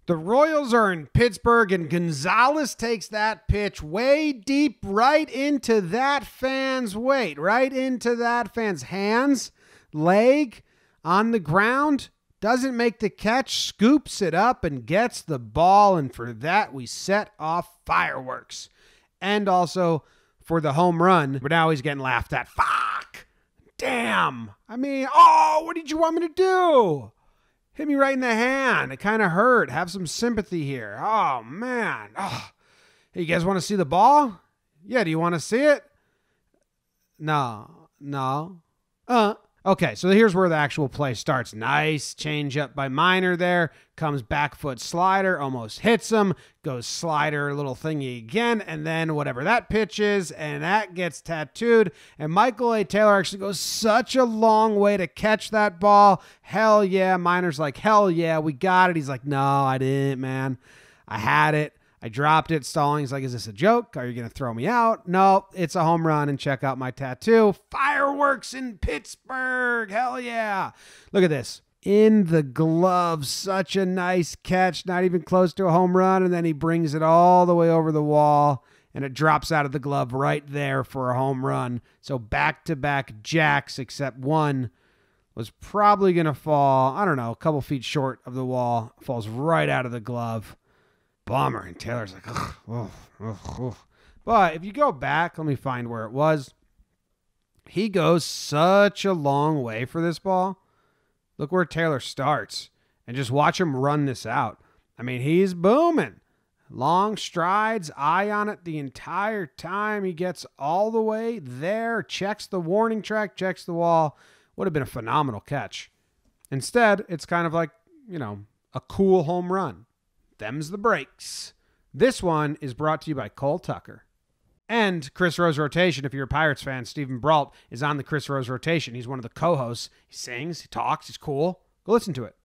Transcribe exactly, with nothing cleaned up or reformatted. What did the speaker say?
The Royals are in Pittsburgh, and Gonzalez takes that pitch way deep right into that fan's weight, right into that fan's hands, leg, on the ground. Doesn't make the catch, scoops it up, and gets the ball, and for that we set off fireworks. And also for the home run, but now he's getting laughed at. Fuck! Damn! I mean, oh, what did you want me to do? Hit me right in the hand. It kind of hurt. Have some sympathy here. Oh, man. Oh. Hey, you guys want to see the ball? Yeah, do you want to see it? No. No. Uh. Okay, so here's where the actual play starts. Nice changeup by Minor there. Comes back foot slider, almost hits him. Goes slider, little thingy again, and then whatever that pitch is, and that gets tattooed. And Michael A. Taylor actually goes such a long way to catch that ball. Hell yeah. Minor's like, hell yeah, we got it. He's like, no, I didn't, man. I had it. I dropped it. Stallings like, is this a joke? Are you going to throw me out? No, it's a home run, and check out my tattoo. Fireworks in Pittsburgh. Hell yeah. Look at this. In the glove. Such a nice catch. Not even close to a home run, and then he brings it all the way over the wall, and it drops out of the glove right there for a home run. So back-to-back jacks, except one was probably going to fall, I don't know, a couple feet short of the wall. Falls right out of the glove. Bummer. And Taylor's like, ugh, ugh, ugh, ugh. But if you go back, let me find where it was. He goes such a long way for this ball. Look where Taylor starts. And just watch him run this out. I mean, he's booming. Long strides, eye on it the entire time. He gets all the way there, checks the warning track, checks the wall. Would have been a phenomenal catch. Instead, it's kind of like, you know, a cool home run. Them's the breaks. This one is brought to you by Cole Tucker. And Chris Rose Rotation, if you're a Pirates fan, Stephen Brault is on the Chris Rose Rotation. He's one of the co-hosts. He sings, he talks, he's cool. Go listen to it.